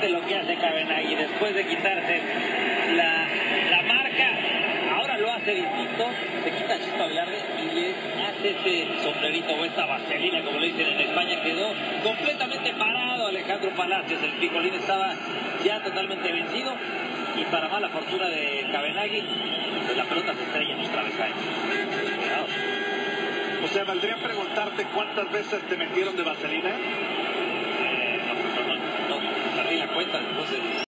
Fíjate lo que hace Kavenaghi después de quitarse la marca. Ahora lo hace distinto. Se quita Chispa Velarde y le hace ese sombrerito o esta vaselina, como le dicen en España. Quedó completamente parado Alejandro Palacios. El picolín estaba ya totalmente vencido. Y para mala fortuna de Kavenaghi, pues la pelota se estrella en los travesaños. O sea, valdría preguntarte cuántas veces te metieron de vaselina. No, perdí la cuenta después de...